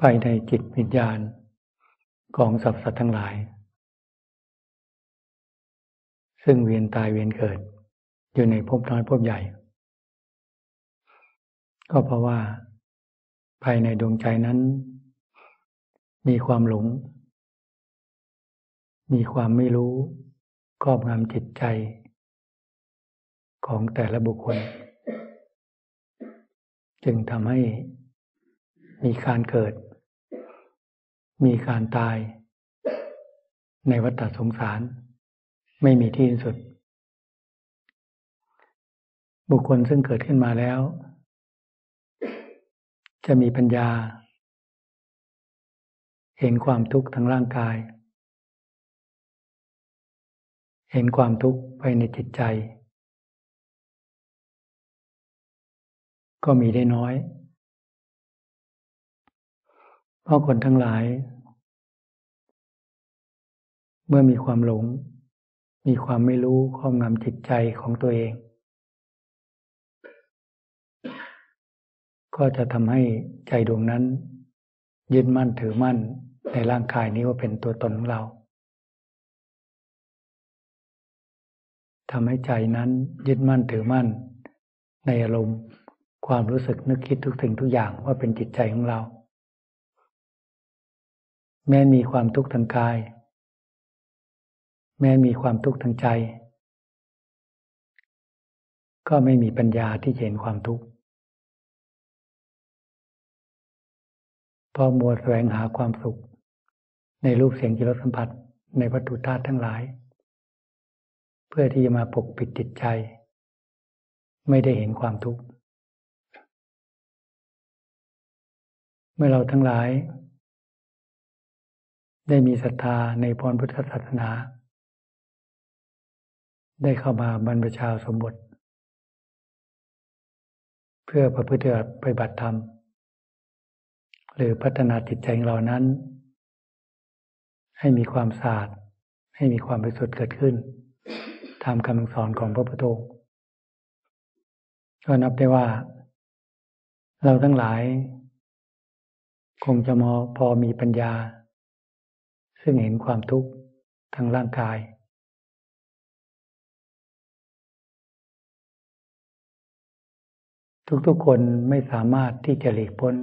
ภายในจิตวิญญาณของสรรพสัตว์ทั้งหลายซึ่งเวียนตายเวียนเกิดอยู่ในภพน้อยภพใหญ่ก็เพราะว่าภายในดวงใจนั้นมีความหลงมีความไม่รู้ครอบงำจิตใจของแต่ละบุคคลจึงทำให้มีการเกิดมีการตายในวัฏสงสารไม่มีที่สิ้นสุดบุคคลซึ่งเกิดขึ้นมาแล้วจะมีปัญญาเห็นความทุกข์ทางร่างกายเห็นความทุกข์ภายในจิตใจก็มีได้น้อยเพราะคนทั้งหลายเมื่อมีความหลงมีความไม่รู้ครอบงำจิตใจของตัวเองก็จะทำให้ใจดวงนั้นยึดมั่นถือมั่นในร่างกายนี้ว่าเป็นตัวตนของเราทำให้ใจนั้นยึดมั่นถือมั่นในอารมณ์ความรู้สึกนึกคิดทุกสิ่งทุกอย่างว่าเป็นจิตใจของเราแม้มีความทุกข์ทางกายแม้มีความทุกข์ทางใจก็ไม่มีปัญญาที่จะเห็นความทุกข์เพราะมัวแสวงหาความสุขในรูปเสียงกลิ่นรสสัมผัสในวัตถุธาตุทั้งหลายเพื่อที่จะมาปกปิดจิตใจไม่ได้เห็นความทุกข์เมื่อเราทั้งหลายได้มีศรัทธาในพรพุทธศาสนาได้เข้ามาบรรพชาสมบทเพื่อประพฤติปฏิบัติธรรมหรือพัฒนาจิตใจของเรานั้นให้มีความสะอาดให้มีความบริสุทธิ์เกิดขึ้นตามคำสอนของพระพุทธองค์ก็นับได้ว่าเราทั้งหลายคงจะพอมีปัญญาซึ่งเห็นความทุกข์ทางร่างกายทุกๆคนไม่สามารถที่จะหลีกพ้น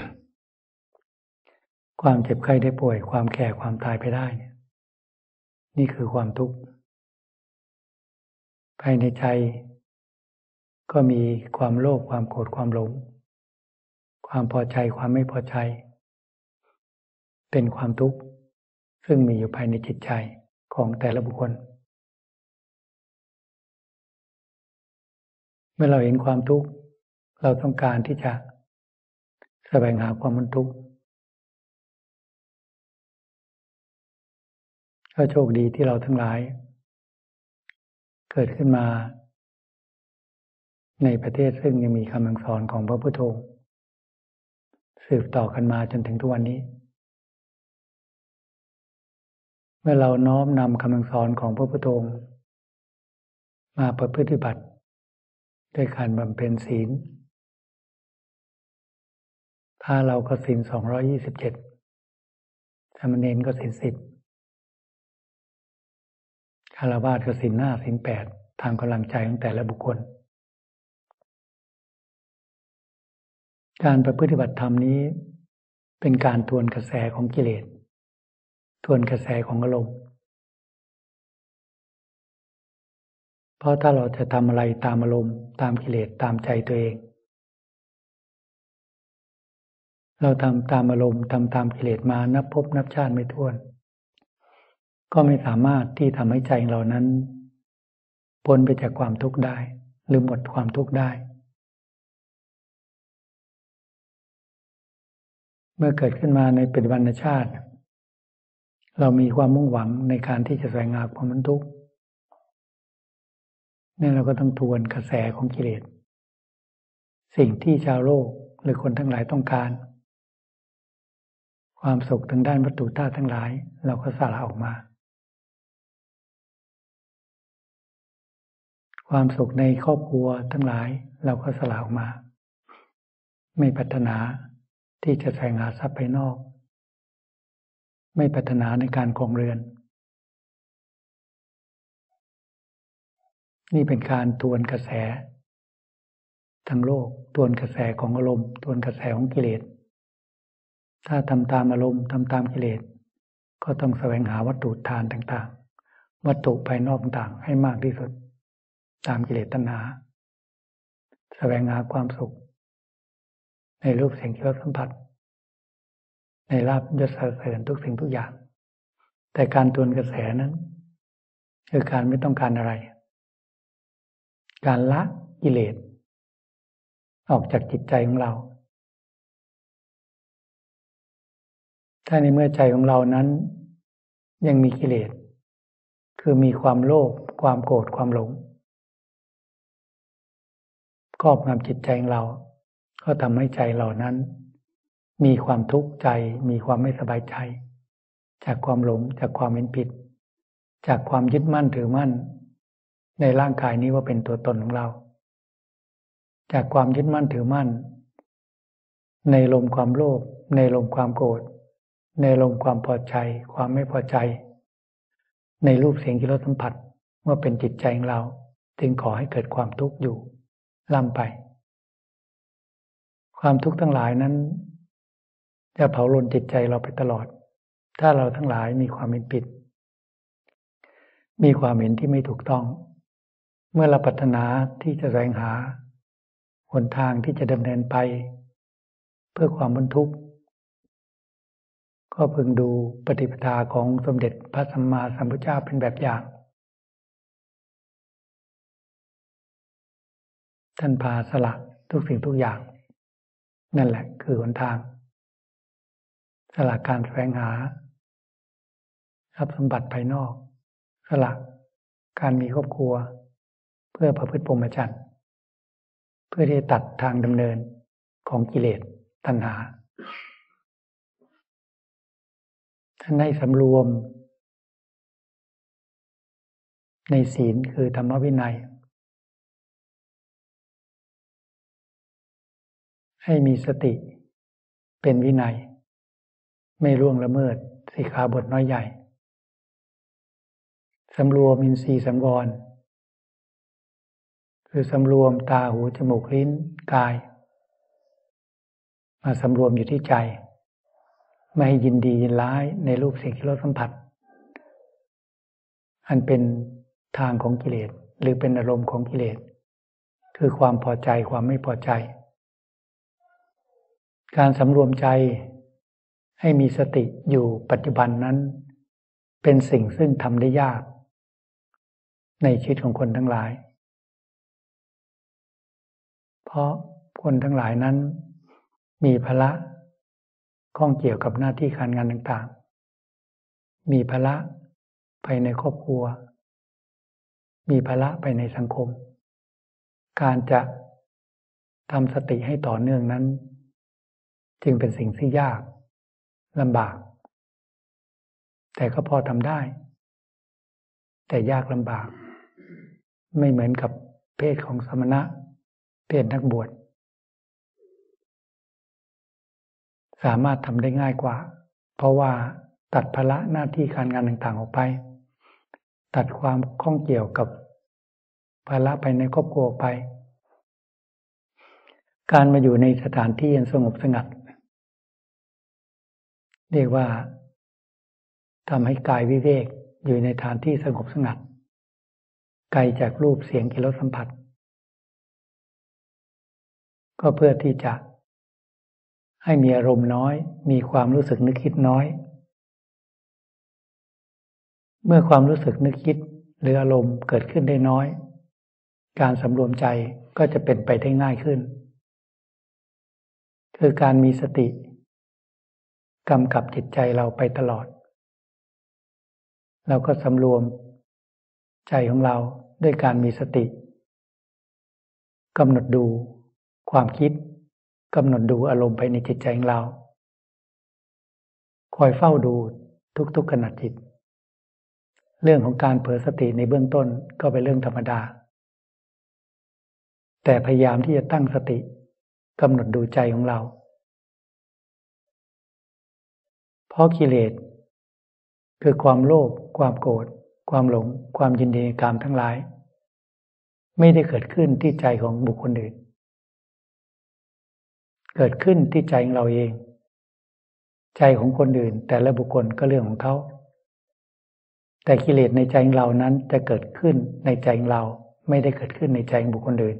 ความเจ็บไข้ได้ป่วยความแก่ความตายไปได้นี่คือความทุกข์ภายในใจก็มีความโลภความโกรธความหลงความพอใจความไม่พอใจเป็นความทุกข์ซึ่งมีอยู่ภายในจิตใจของแต่ละบุคคลเมื่อเราเห็นความทุกข์เราต้องการที่จะแสวงหาความพ้นทุกข์ก็โชคดีที่เราทั้งหลายเกิดขึ้นมาในประเทศซึ่งยังมีคำสอนของพระพุทธองค์สืบต่อกันมาจนถึงทุกวันนี้เมื่อเราน้อมนำคำสอนของพระพุทธองค์มาประพฤติบัติด้วยการบำเพ็ญศีลพระเราก็ศีล227สามเณรก็ศีล10ฆราวาสก็ศีล5ศีล8ตามกำลังใจของแต่ละบุคคลการประพฤติบัติธรรมนี้เป็นการทวนกระแสของกิเลสทวนกระแสของอารมณ์เพราะถ้าเราจะทำอะไรตามอารมณ์ตามกิเลสตามใจตัวเองเราทำตามอารมณ์ทำตามกิเลสมานับภพนับชาติไม่ถ้วนก็ไม่สามารถที่ทำให้ใจเรานั้นพ้นไปจากความทุกข์ได้หรือหมดความทุกข์ได้เมื่อเกิดขึ้นมาในปัจจุบันชาติเรามีความมุ่งหวังในการที่จะแสวงหาความพ้นทุกข์นี่เราก็ต้องทวนกระแสของกิเลสสิ่งที่ชาวโลกหรือคนทั้งหลายต้องการความสุขทางด้านวัตถุธาตุทั้งหลายเราก็สละออกมาความสุขในครอบครัวทั้งหลายเราก็สละออกมาไม่ปรารถนาที่จะแสวงหาทรัพย์ภายนอกไม่ปรารถนาในการครองเรือนนี่เป็นการทวนกระแสทางโลกทวนกระแสของอารมณ์ทวนกระแสของกิเลสถ้าทำตามอารมณ์ทำตามกิเลสก็ต้องแสวงหาวัตถุทานต่างๆวัตถุภายนอกต่างๆให้มากที่สุดตามกิเลสตัณหาแสวงหาความสุขในรูปเสียงกลิ่นรสสัมผัสในลาภยศสรรเสริญทุกสิ่งทุกอย่างแต่การทวนกระแสนั้นคือการไม่ต้องการอะไรการละกิเลสออกจากจิตใจของเราถ้าในเมื่อใจของเรานั้นยังมีกิเลสคือมีความโลภความโกรธความหลงครอบงำจิตใจของเราก็ทำให้ใจเรานั้นมีความทุกข์ใจมีความไม่สบายใจจากความหลงจากความเห็นผิดจากความยึดมั่นถือมั่นในร่างกายนี้ว่าเป็นตัวตนของเราจากความยึดมั่นถือมั่นในลมความโลภในลมความโกรธในลมความพอใจความไม่พอใจในรูปเสียงกลิ่นรสสัมผัสว่าเป็นจิตใจของเราจึงขอให้เกิดความทุกข์อยู่ล่ำไปความทุกข์ทั้งหลายนั้นจะเผาลนจิตใจเราไปตลอดถ้าเราทั้งหลายมีความเห็นผิดมีความเห็นที่ไม่ถูกต้องเมื่อเราปรารถนาที่จะแสวงหาหนทางที่จะดำเนินไปเพื่อความพ้นทุกข์ก็พึงดูปฏิปทาของสมเด็จพระสัมมาสัมพุทธเจ้าเป็นแบบอย่างท่านพาสละทุกสิ่งทุกอย่างนั่นแหละคือหนทางสละการแสวงหาทรัพย์สมบัติภายนอกสละการมีครอบครัวเพื่อประพฤติพรหมจรรย์เพื่อที่จะตัดทางดำเนินของกิเลสตัณหาท่านให้สำรวมในศีลคือธรรมวินัยให้มีสติเป็นวินัยไม่ล่วงละเมิดสิกขาบทน้อยใหญ่สำรวมอินทรีย์สังวรคือสำรวมตาหูจมูกลิ้นกายมาสำรวมอยู่ที่ใจไม่ให้ยินดียินร้ายในรูปเสียงกลิ่นรสสัมผัสอันเป็นทางของกิเลสหรือเป็นอารมณ์ของกิเลสคือความพอใจความไม่พอใจการสำรวมใจให้มีสติอยู่ปัจจุบันนั้นเป็นสิ่งซึ่งทำได้ยากในชีวิตของคนทั้งหลายเพราะคนทั้งหลายนั้นมีภาระข้องเกี่ยวกับหน้าที่การงานต่างๆมีภาระภายในครอบครัวมีภาระภายในสังคมการจะทำสติให้ต่อเนื่องนั้นจึงเป็นสิ่งที่ยากลำบากแต่ก็พอทำได้แต่ยากลำบากไม่เหมือนกับเพศของสมณะเพศนักบวชสามารถทำได้ง่ายกว่าเพราะว่าตัดภาระหน้าที่การงานต่างๆออกไปตัดความข้องเกี่ยวกับภาระภายในครอบครัวไปการมาอยู่ในสถานที่อันสงบสงัดเรียกว่าทำให้กายวิเวกอยู่ในฐานที่สงบสงัดไกลจากรูปเสียงกลิ่นรสสัมผัสก็เพื่อที่จะให้มีอารมณ์น้อยมีความรู้สึกนึกคิดน้อยเมื่อความรู้สึกนึกคิดหรืออารมณ์เกิดขึ้นได้น้อยการสำรวมใจก็จะเป็นไปได้ง่ายขึ้นคือการมีสติกำกับจิตใจเราไปตลอดเราก็สำรวมใจของเราด้วยการมีสติกำหนดดูความคิดกำหนดดูอารมณ์ภายในจิตใจของเราคอยเฝ้าดูทุกๆขณะจิตเรื่องของการเผลอสติในเบื้องต้นก็เป็นเรื่องธรรมดาแต่พยายามที่จะตั้งสติกำหนดดูใจของเราเพราะกิเลสคือความโลภความโกรธความหลงความยินดีในกามทั้งหลายไม่ได้เกิดขึ้นที่ใจของบุคคลอื่นเกิดขึ้นที่ใจของเราเองใจของคนอื่นแต่ละบุคคลก็เรื่องของเขาแต่กิเลสในใจของเรานั้นจะเกิดขึ้นในใจของเราไม่ได้เกิดขึ้นในใจของบุคคลอื่น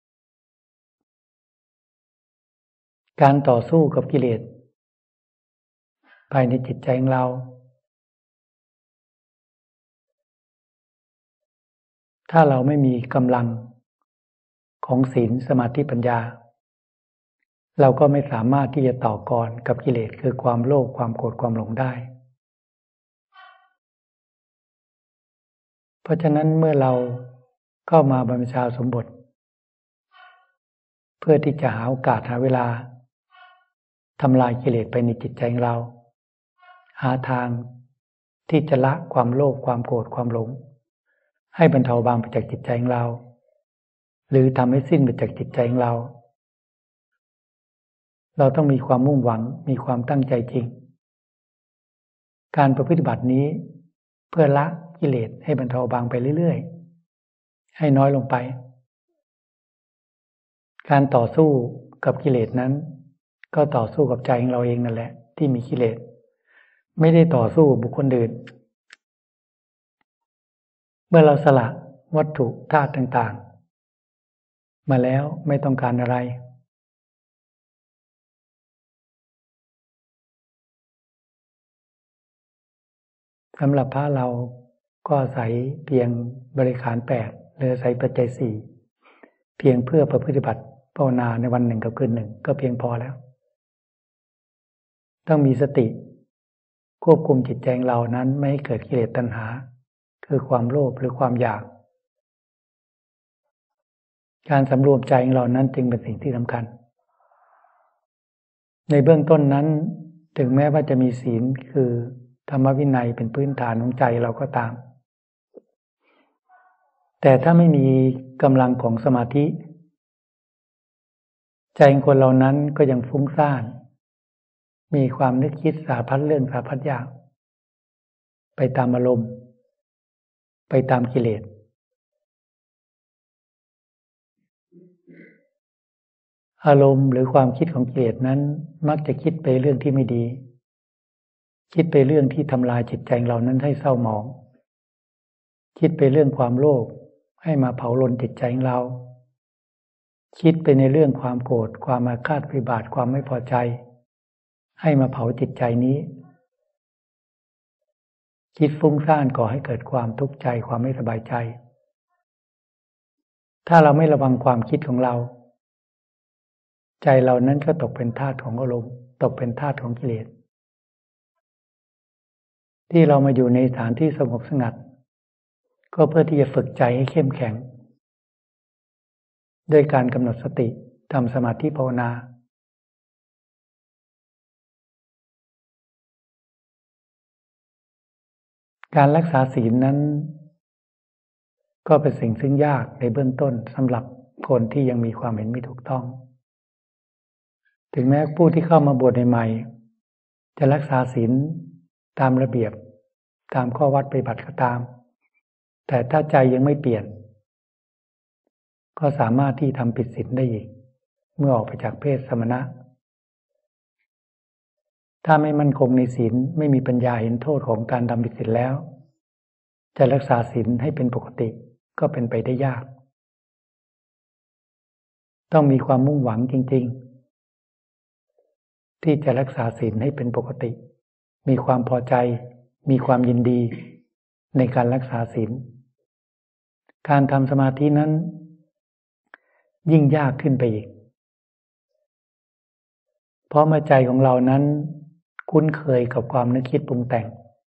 การต่อสู้กับกิเลสภายในจิตใจของเราถ้าเราไม่มีกำลังของศีลสมาธิปัญญาเราก็ไม่สามารถที่จะต่อกรกับกิเลสคือความโลภความโกรธความหลงได้เพราะฉะนั้นเมื่อเราเข้ามาบรรพชาสมบทเพื่อที่จะหาโอกาสหาเวลาทำลายกิเลสไปในจิตใจของเราหาทางที่จะละความโลภความโกรธความหลงให้บรรเทาเบาไปจากจิตใจของเราหรือทำให้สิ้นไปจากจิตใจของเราเราต้องมีความมุ่งหวังมีความตั้งใจจริงการประพฤติบัตินี้เพื่อละกิเลสให้บรรเทาเบาไปเรื่อยๆให้น้อยลงไปการต่อสู้กับกิเลสนั้นก็ต่อสู้กับใจของเราเองนั่นแหละที่มีกิเลสไม่ได้ต่อสู้บุคคลอื่นเมื่อเราสละวัตถุธาตุต่างๆมาแล้วไม่ต้องการอะไรสำหรับพระเราก็อาศัยเพียงบริขาร8หรืออาศัยปัจจัย4เพียงเพื่อประพฤติบัติภาวนาในวันหนึ่งกับคืนหนึ่งก็เพียงพอแล้วต้องมีสติควบคุมจิตใจของเรานั้นไม่ให้เกิดกิเลสตัณหาคือความโลภหรือความอยากการสำรวมใจของเรานั้นจึงเป็นสิ่งที่สำคัญในเบื้องต้นนั้นถึงแม้ว่าจะมีศีลคือธรรมวินัยเป็นพื้นฐานของใจเราก็ตามแต่ถ้าไม่มีกำลังของสมาธิใจของคนเรานั้นก็ยังฟุ้งซ่านมีความนึกคิดสารพัดเรื่องสารพัดอย่างไปตามอารมณ์ไปตามกิเลสอารมณ์หรือความคิดของกิเลสนั้นมักจะคิดไปเรื่องที่ไม่ดีคิดไปเรื่องที่ทำลายจิตใจเรานั้นให้เศร้าหมองคิดไปเรื่องความโลภให้มาเผาลนจิตใจของเราคิดไปในเรื่องความโกรธความอาฆาตพยาบาทความไม่พอใจให้มาเผาจิตใจนี้คิดฟุ้งซ่านก่อให้เกิดความทุกข์ใจความไม่สบายใจถ้าเราไม่ระวังความคิดของเราใจเรานั้นก็ตกเป็นทาสของอารมณ์ตกเป็นทาสของกิเลสที่เรามาอยู่ในสถานที่สงบสงัดก็เพื่อที่จะฝึกใจให้เข้มแข็งด้วยการกำหนดสติทำสมาธิภาวนาการรักษาศีลนั้นก็เป็นสิ่งซึ่งยากในเบื้องต้นสำหรับคนที่ยังมีความเห็นไม่ถูกต้องถึงแม้ผู้ที่เข้ามาบวชใหม่ๆจะรักษาศีลตามระเบียบตามข้อวัดปฏิบัติก็ตามแต่ถ้าใจยังไม่เปลี่ยนก็สามารถที่ทำผิดศีลได้อีกเมื่อออกไปจากเพศสมณะถ้าไม่มั่นคงในศีลไม่มีปัญญาเห็นโทษของการทำผิดศีลแล้วจะรักษาศีลให้เป็นปกติก็เป็นไปได้ยากต้องมีความมุ่งหวังจริงๆที่จะรักษาศีลให้เป็นปกติมีความพอใจมีความยินดีในการรักษาศีลการทำสมาธินั้นยิ่งยากขึ้นไปอีกเพราะเมื่อใจของเรานั้นคุ้นเคยกับความนึกคิดปรุงแต่ง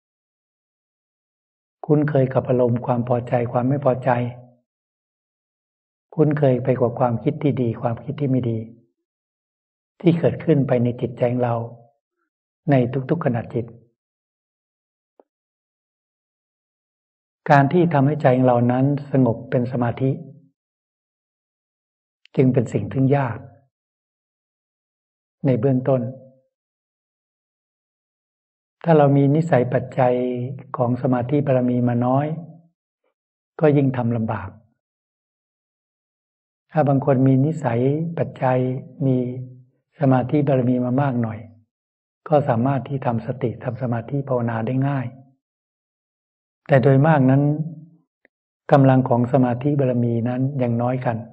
คุ้นเคยกับอารมณ์ความพอใจความไม่พอใจคุ้นเคยไปกว่าความคิดที่ดีความคิดที่ไม่ดีที่เกิดขึ้นไปในจิตใจของเราในทุกๆขณะจิตการที่ทำให้ใจของเรานั้นสงบเป็นสมาธิจึงเป็นสิ่งที่ยากในเบื้องต้นถ้าเรามีนิสัยปัจจัยของสมาธิบารมีมาน้อยก็ยิ่งทำลำบากถ้าบางคนมีนิสัยปัจจัยมีสมาธิบารมีมามากหน่อยก็สามารถที่ทำสติทำสมาธิภาวนาได้ง่ายแต่โดยมากนั้นกำลังของสมาธิบารมีนั้นยังน้อยกัน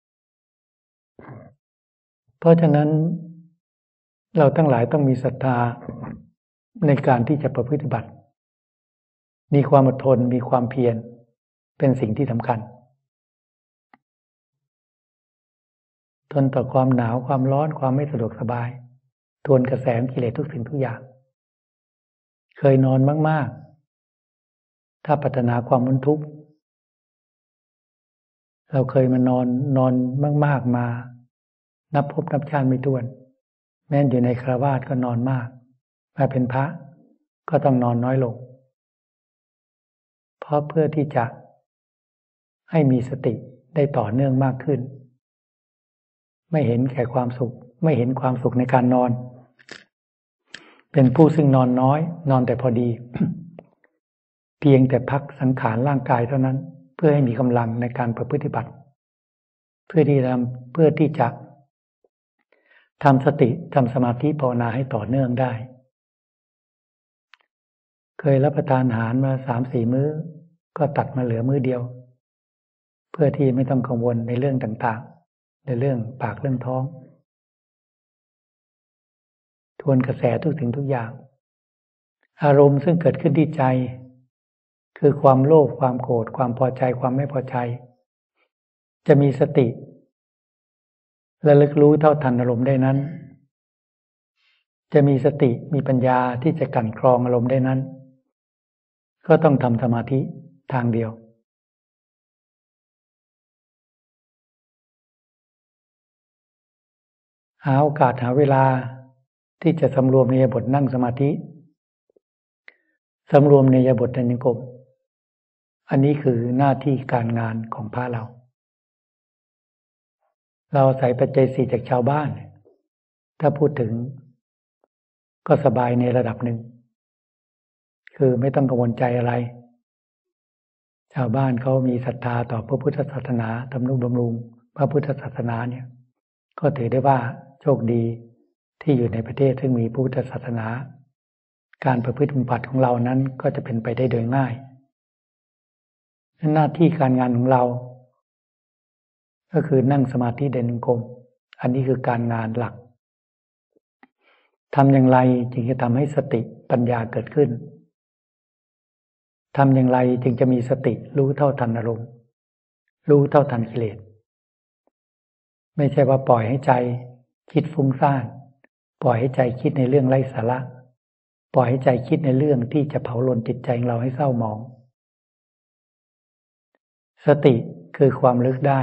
เพราะฉะนั้นเราทั้งหลายต้องมีศรัทธาในการที่จะประพฤติบัติมีความอดทนมีความเพียรเป็นสิ่งที่สำคัญทนต่อความหนาวความร้อนความไม่สะดวกสบายทวนกระแสกิเลสทุกสิ่งทุกอย่างเคยนอนมากๆถ้าปรารถนาความพ้นทุกข์เราเคยมานอนมากๆมานับพบนับชาติไม่ถ้วนแม้อยู่ในฆราวาสก็นอนมากมาเป็นพระก็ต้องนอนน้อยลงเพราะเพื่อที่จะให้มีสติได้ต่อเนื่องมากขึ้นไม่เห็นแก่ความสุขไม่เห็นความสุขในการนอนเป็นผู้ซึ่งนอนน้อยนอนแต่พอดี เพียงแต่พักสังขารร่างกายเท่านั้นเพื่อให้มีกำลังในการประพฤติบัติเพื่อที่จะทำสติทำสมาธิภาวนาให้ต่อเนื่องได้เคยรับประทานอาหารมา 3-4 มื้อก็ตัดมาเหลือมื้อเดียวเพื่อที่ไม่ต้องกังวลในเรื่องต่างๆในเรื่องปากเรื่องท้องทวนกระแสทุกสิ่งทุกอย่างอารมณ์ซึ่งเกิดขึ้นที่ใจคือความโลภความโกรธความพอใจความไม่พอใจจะมีสติระลึกรู้เท่าทันอารมณ์ได้นั้นจะมีสติมีปัญญาที่จะกลั่นกรองอารมณ์ได้นั้นก็ต้องทำสมาธิทางเดียวหาโอกาสหาเวลาที่จะสำรวมในอิริยาบถนั่งสมาธิสำรวมในอิริยาบถเดินจงกรมอันนี้คือหน้าที่การงานของพระเราอาศัยปัจจัยสี่จากชาวบ้านถ้าพูดถึงก็สบายในระดับหนึ่งคือไม่ต้องกังวลใจอะไรชาวบ้านเขามีศรัทธาต่อพระพุทธศาสนาทำนุบำรุงพระพุทธศาสนาเนี่ยก็ถือได้ว่าโชคดีที่อยู่ในประเทศซึ่งมีพุทธศาสนาการประพฤติปฏิบัติของเรานั้นก็จะเป็นไปได้โดยง่ายหน้าที่การงานของเราก็คือนั่งสมาธิเดินจงกรมอันนี้คือการงานหลักทำอย่างไรจึงจะทำให้สติปัญญาเกิดขึ้นทำอย่างไรจึงจะมีสติรู้เท่าทันอารมณ์รู้เท่าทันกิเลสไม่ใช่ว่าปล่อยให้ใจคิดฟุ้งซ่านปล่อยให้ใจคิดในเรื่องไร้สาระปล่อยให้ใจคิดในเรื่องที่จะเผาลนจิตใจของเราให้เศร้าหมองสติคือความลึกได้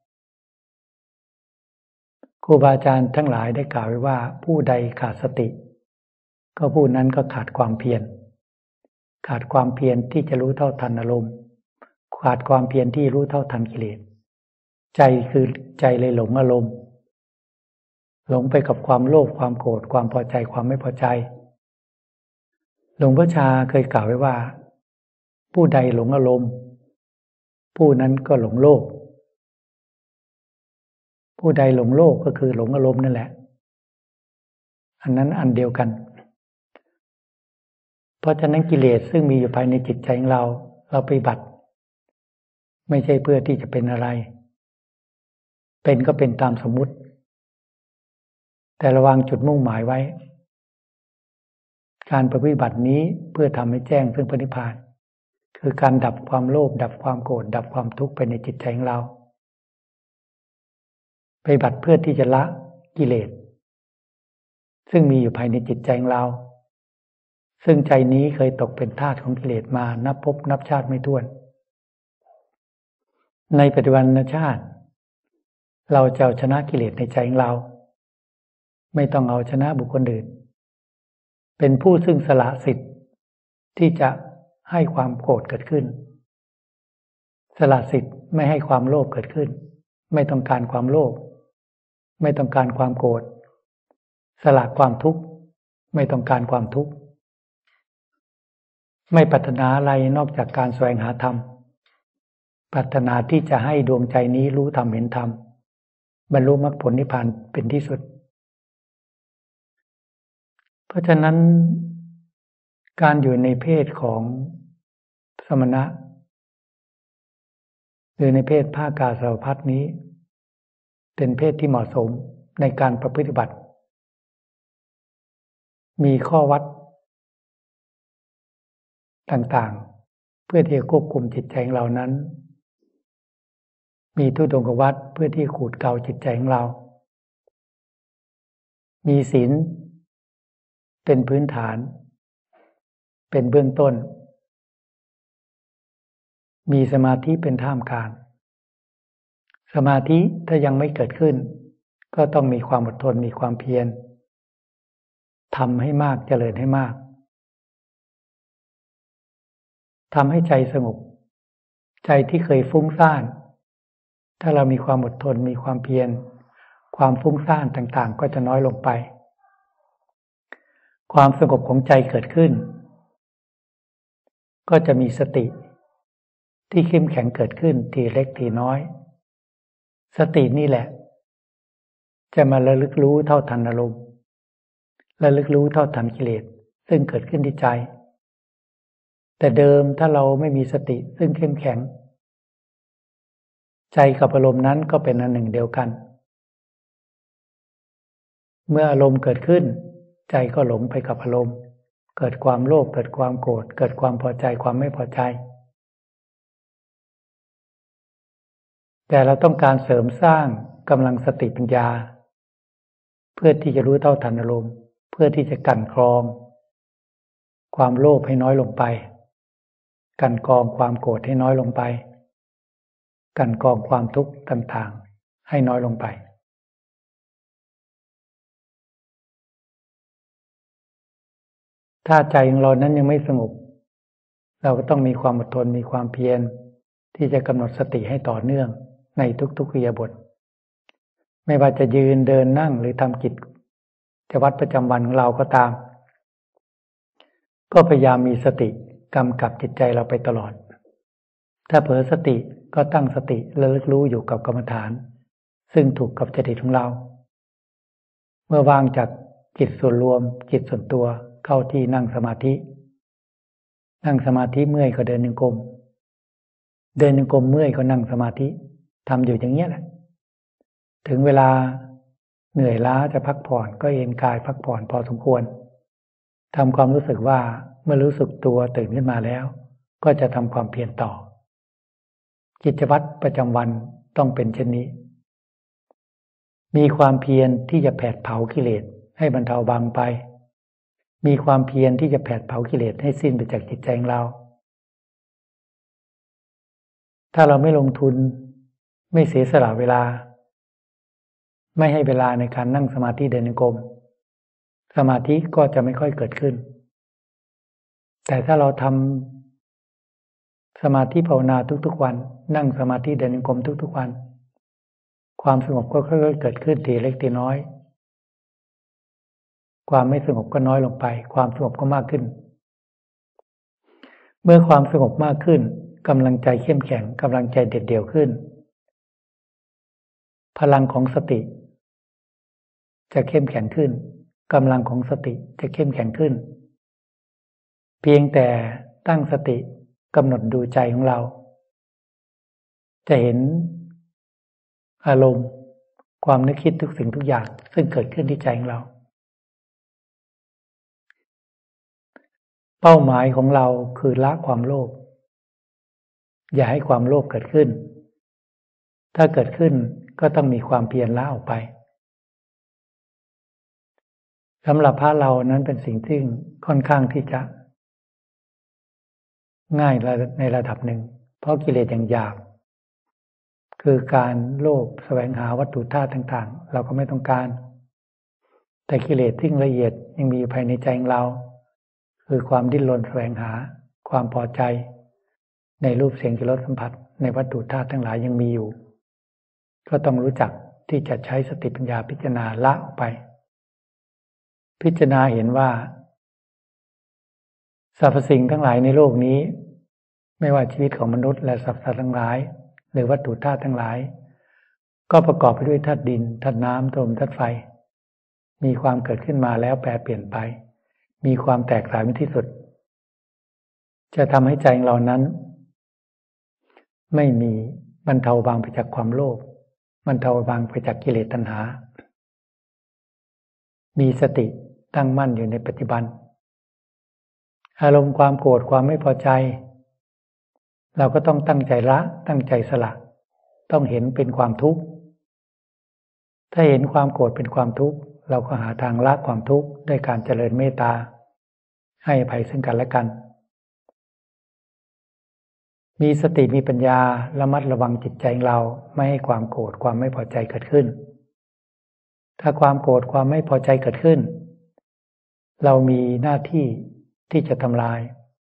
ครูบาอาจารย์ทั้งหลายได้กล่าวไว้ว่าผู้ใดขาดสติก็ผู้นั้นก็ขาดความเพียรขาดความเพียรที่จะรู้เท่าทันอารมณ์ขาดความเพียรที่รู้เท่าทันกิเลสใจคือใจเลยหลงอารมณ์หลงไปกับความโลภความโกรธความพอใจความไม่พอใจหลวงพ่อชาเคยกล่าวไว้ว่าผู้ใดหลงอารมณ์ผู้นั้นก็หลงโลกผู้ใดหลงโลกก็คือหลงอารมณ์นั่นแหละอันนั้นอันเดียวกันเพราะฉะนั้นกิเลสซึ่งมีอยู่ภายในจิตใจของเราปฏิบัติไม่ใช่เพื่อที่จะเป็นอะไรเป็นก็เป็นตามสมมุติแต่ระวังจุดมุ่งหมายไว้การปฏิบัตินี้เพื่อทำให้แจ้งซึ่งพระนิพพานคือการดับความโลภดับความโกรธดับความทุกข์ไปในจิตใจของเราปฏิบัติเพื่อที่จะละกิเลสซึ่งมีอยู่ภายในจิตใจของเราซึ่งใจนี้เคยตกเป็นทาสของกิเลสมานับพบนับชาติไม่ถ้วนในปัจจุบันชาติเราจะเอาชนะกิเลสในใจของเราไม่ต้องเอาชนะบุคคลอื่นเป็นผู้ซึ่งสละสิทธิ์ที่จะให้ความโกรธเกิดขึ้นสละสิทธิ์ไม่ให้ความโลภเกิดขึ้นไม่ต้องการความโลภไม่ต้องการความโกรธสละความทุกข์ไม่ต้องการความทุกข์ไม่ปรารถนาอะไรนอกจากการแสวงหาธรรมปรารถนาที่จะให้ดวงใจนี้รู้ธรรมเห็นธรรมบรรลุมรรคผลนิพพานเป็นที่สุดเพราะฉะนั้นการอยู่ในเพศของสมณะหรือในเพศภาคกาสาวพัสนี้เป็นเพศที่เหมาะสมในการประพฤติบัติมีข้อวัดต่างๆเพื่อที่จะควบคุมจิตใจของเรานั้นมีทุดงควัตรเพื่อที่ขูดเกลาจิตใจของเรามีศีลเป็นพื้นฐานเป็นเบื้องต้นมีสมาธิเป็นท่ามกลางสมาธิถ้ายังไม่เกิดขึ้นก็ต้องมีความอดทนมีความเพียรทำให้มากเจริญให้มากทำให้ใจสงบใจที่เคยฟุ้งซ่านถ้าเรามีความอดทนมีความเพียรความฟุ้งซ่านต่างๆก็จะน้อยลงไปความสงบของใจเกิดขึ้นก็จะมีสติที่เข้มแข็งเกิดขึ้นทีเล็กทีน้อยสตินี่แหละจะมาระลึกรู้เท่าทันอารมณ์ระลึกรู้เท่าทันกิเลสซึ่งเกิดขึ้นที่ใจแต่เดิมถ้าเราไม่มีสติซึ่งเข้มแข็งใจกับอารมณ์นั้นก็เป็นอันหนึ่งเดียวกันเมื่ออารมณ์เกิดขึ้นใจก็หลงไปกับอารมณ์เกิดความโลภเกิดความโกรธเกิดความพอใจความไม่พอใจแต่เราต้องการเสริมสร้างกำลังสติปัญญาเพื่อที่จะรู้เท่าทันอารมณ์เพื่อที่จะกลั่นกรองความโลภให้น้อยลงไปกลั่นกรองความโกรธให้น้อยลงไปกลั่นกรองความทุกข์ต่างๆให้น้อยลงไปถ้าใจของเรานั้นยังไม่สงบเราก็ต้องมีความอดทนมีความเพียรที่จะกำหนดสติให้ต่อเนื่องในทุกๆอิริยาบถไม่ว่าจะยืนเดินนั่งหรือทำกิจวัตรประจำวันของเราก็ตามก็พยายามมีสติกำกับจิตใจเราไปตลอดถ้าเผลอสติก็ตั้งสติระลึกรู้อยู่กับกรรมฐานซึ่งถูกกับจริตของเราเมื่อวางจากจิตส่วนรวมจิตส่วนตัวเข้าที่นั่งสมาธินั่งสมาธิเมื่อยก็เดินจงกรมเดินจงกรมเมื่อยก็นั่งสมาธิทำอยู่อย่างนี้แหละถึงเวลาเหนื่อยล้าจะพักผ่อนก็เอนกายพักผ่อนพอสมควรทำความรู้สึกว่าเมื่อรู้สึกตัวตื่นขึ้นมาแล้วก็จะทำความเพียรต่อกิจวัตรประจำวันต้องเป็นเช่นนี้มีความเพียรที่จะแผดเผากิเลสให้บรรเทาเบาไปมีความเพียรที่จะแผดเผากิเลสให้สิ้นไปจากจิตใจของเราถ้าเราไม่ลงทุนไม่เสียสละเวลาไม่ให้เวลาในการนั่งสมาธิเดินจงกรมสมาธิก็จะไม่ค่อยเกิดขึ้นแต่ถ้าเราทำสมาธิภาวนาทุกๆวันนั่งสมาธิเดินจงกรมทุกๆวันความสงบก็ค่อยๆเกิดขึ้นทีเล็กทีน้อยความไม่สงบก็น้อยลงไปความสงบก็มากขึ้นเมื่อความสงบมากขึ้นกำลังใจเข้มแข็งกำลังใจเด็ดเดี่ยวขึ้นพลังของสติจะเข้มแข็งขึ้นกำลังของสติจะเข้มแข็งขึ้นเพียงแต่ตั้งสติกำหนดดูใจของเราจะเห็นอารมณ์ความนึกคิดทุกสิ่งทุกอย่างซึ่งเกิดขึ้นที่ใจของเราเป้าหมายของเราคือละความโลภอย่าให้ความโลภเกิดขึ้นถ้าเกิดขึ้นก็ต้องมีความเพียรละออกไปสำหรับพระเรานั้นเป็นสิ่งที่ค่อนข้างที่จะง่ายในระดับหนึ่งเพราะกิเลสอย่างหยาบคือการโลภแสวงหาวัตถุธาตุต่างๆเราก็ไม่ต้องการแต่กิเลสที่ละเอียดยังมีอยู่ภายในใจของเราคือความดิ้นรนแสวงหาความพอใจในรูปเสียงกลิ่นรสสัมผัสในวัตถุธาตุทั้งหลายยังมีอยู่ก็ต้องรู้จักที่จะใช้สติปัญญาพิจารณาละออกไปพิจารณาเห็นว่าสรรพสิ่งทั้งหลายในโลกนี้ไม่ว่าชีวิตของมนุษย์และสัตว์ทั้งหลายหรือวัตถุธาตุทั้งหลายก็ประกอบไปด้วยธาตุดินธาตุน้ำลมธาตุไฟมีความเกิดขึ้นมาแล้วแปรเปลี่ยนไปมีความแตกสลายไม่ที่สุดจะทำให้ใจของเรานั้นไม่มีบรรเทาบางไปจากความโลภบรรเทาบางไปจากกิเลสตัณหามีสติตั้งมั่นอยู่ในปัจจุบันอารมณ์ความโกรธความไม่พอใจเราก็ต้องตั้งใจละตั้งใจสละต้องเห็นเป็นความทุกข์ถ้าเห็นความโกรธเป็นความทุกข์เราก็หาทางละความทุกข์ด้วยการเจริญเมตตาให้อภัยซึ่งกันและกันมีสติมีปัญญาระมัดระวังจิตใจเราไม่ให้ความโกรธความไม่พอใจเกิดขึ้นถ้าความโกรธความไม่พอใจเกิดขึ้นเรามีหน้าที่ที่จะทำลาย